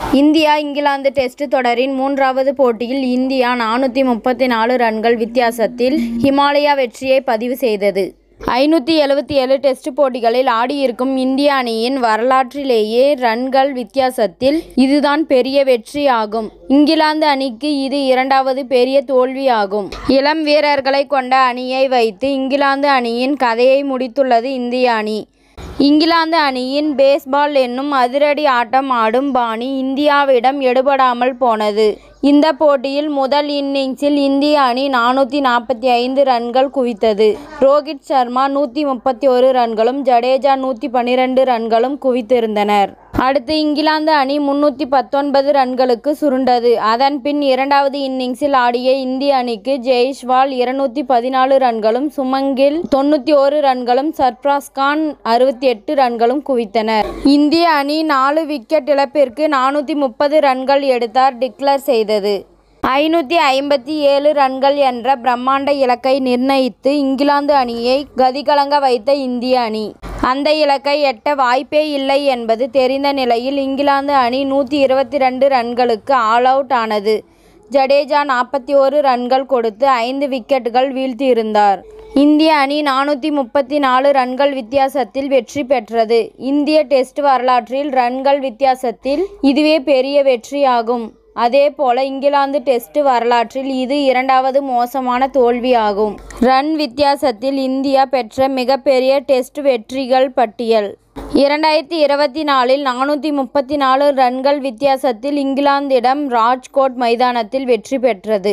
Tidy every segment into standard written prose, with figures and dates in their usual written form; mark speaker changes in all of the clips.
Speaker 1: India England test தொடரின் 3வது போட்டியில் இந்தியா 434 ரன்கள் வித்தியாசத்தில் ஹிமாலயா வெற்றியை பதிவு செய்தது. 577 டெஸ்ட் போட்டிகளில் ஆடியிருக்கும் இந்திய அணியின் வரலாற்றிலேயே ரன்கள் வித்தியாசத்தில் இதுதான் பெரிய வெற்றி ஆகும். இங்கிலாந்து அணிக்கு இது 2வது பெரிய தோல்வியாகும். இளம் வீரர்களை கொண்ட அணியை வைத்து இங்கிலாந்து அணியின் கதையை முடித்துள்ளது இந்திய அணி. இங்கிலாந்து அணியின் பேஸ்பால் என்னும் அதிரடி ஆட்டம் ஆடும் பாணி இந்தியாவிடம் எடுபடாமல் போனது. இந்த போட்டியில் முதல் இன்னிங்ஸில் இந்திய அணி 445 ரன்கள் குவித்தது. ரோஹித் சர்மா 131 ரன்களும் ஜடேஜா 112 ரன்களும் குவித்திருந்தனர். அடுத்து இங்கிலாந்து அணி 319 ரன்களுக்கு சுருண்டது. அதன் பின் 2வது இன்னிங்ஸில் ஆடிய இந்திய அணிக்கு ஜெய்ஸ்வால் 214 ரன்களும் சுமங்கில் 91 ரன்களும் சர்ஃப்ராஸ் கான் 68 ரன்களும் குவித்தனர். இந்திய அணி 4 விக்கெட் இழப்பிற்கு 430 ரன்கள் எடுத்தார் டிக்ளேர் செய்தது. 557 ரன்கள் என்ற பிரம்மாண்ட இலக்கை நிர்ணயித்து இங்கிலாந்து அணியை கதிகலங்க வைத்த இந்திய அணி அந்த இலக்கை எட்ட வாய்ப்பே இல்லை என்பது தெரிந்த நிலையில் இங்கிலாந்து அணி 122 ரன்களுக்கு ஆல் அவுட் ஆனது. ஜடேஜா 41 ரன்கள் கொடுத்து 5 விக்கெட்டுகள் வீழ்த்தியிருந்தார். இந்திய அணி 434 ரன்கள் வித்தியாசத்தில் வெற்றி பெற்றது. இந்திய டெஸ்ட் வரலாற்றில் ரன்கள் வித்தியாசத்தில் இதுவே பெரிய வெற்றியாகும். அதேபோல இங்கிலாந்து டெஸ்ட் வரலாற்றில் இது 2வது மோசமான தோல்வியாகும். ரன் வித்தியாசத்தில் இந்தியா பெற்ற மிகப்பெரிய டெஸ்ட் வெற்றிகள் பட்டியல். 2024இல் 434 ரன்கள் வித்தியாசத்தில் இங்கிலாந்திடம் ராஜ்கோட் மைதானத்தில் வெற்றி பெற்றது.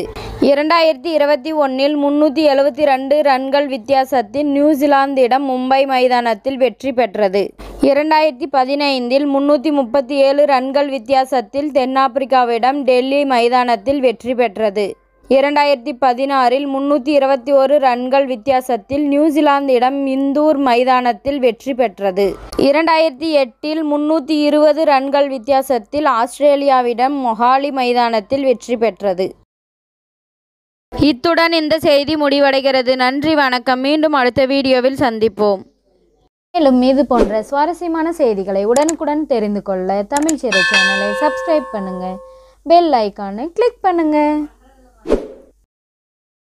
Speaker 1: 2021இல் 372 ரன்கள் வித்தியாசத்தில் நியூசிலாந்திடம் மும்பை மைதானத்தில் வெற்றி பெற்றது. 2015இல் 337 ரன்கள் வித்தியாசத்தில் தென்னாப்பிரிக்காவிடம் டெல்லி மைதானத்தில் வெற்றி பெற்றது. 2016இல் 321 ரன்கள் வித்தியாசத்தில் நியூசிலாந்திடம் இந்தூர் மைதானத்தில் வெற்றி பெற்றது. 2008இல் 320 ரன்கள் வித்தியாசத்தில் ஆஸ்திரேலியாவிடம் மொஹாலி மைதானத்தில் வெற்றி பெற்றது. இத்துடன் இந்த செய்தி முடிவடைகிறது. நன்றி, வணக்கம். மீண்டும் அடுத்த வீடியோவில் சந்திப்போம். மேலும் இது போன்ற சுவாரஸ்யமான செய்திகளை உடனுக்குடன் தெரிந்து கொள்ள தமிழ் சிறை சேனலை சப்ஸ்கிரைப் பண்ணுங்க. பெல் ஐகானை கிளிக் பண்ணுங்க.